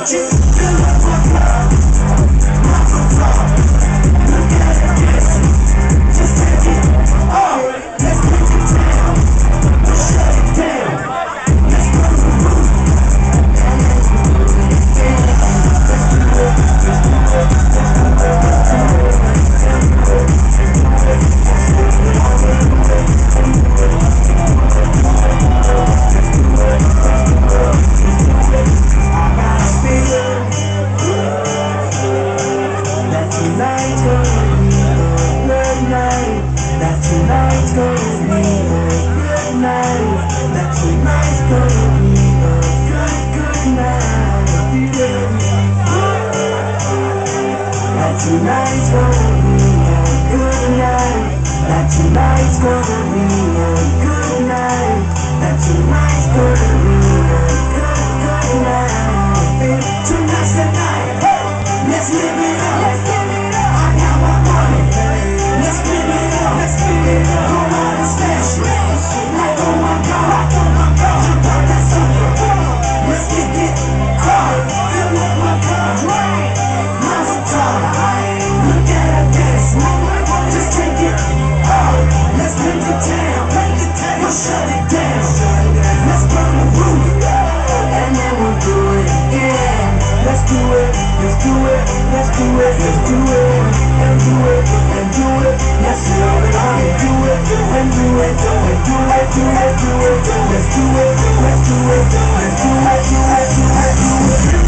Tonight's gonna be a good night. That tonight's gonna be a good night. That tonight's gonna be a good night. Tonight's the night. Hey, let's live it up. Let's live it up. I got my money. Let's live it up. Let's live it up. Go out and smash it. Like oh my God. Oh my God. You got that sucker. Let's get it. Fill up my cup. Now's the time. Look at her dance. Just take it. Let's paint the town. We'll shut it down. Let's burn the roof. And then we'll do it again. Let's do it. Let's do it. Let's do it. Let's do it. And do it. And do it. Yes, we're gonna do it. And do it. And do it. Do it. Do it. Let's do it. Let's do it. Let's do it. Do it. Do it. Do it.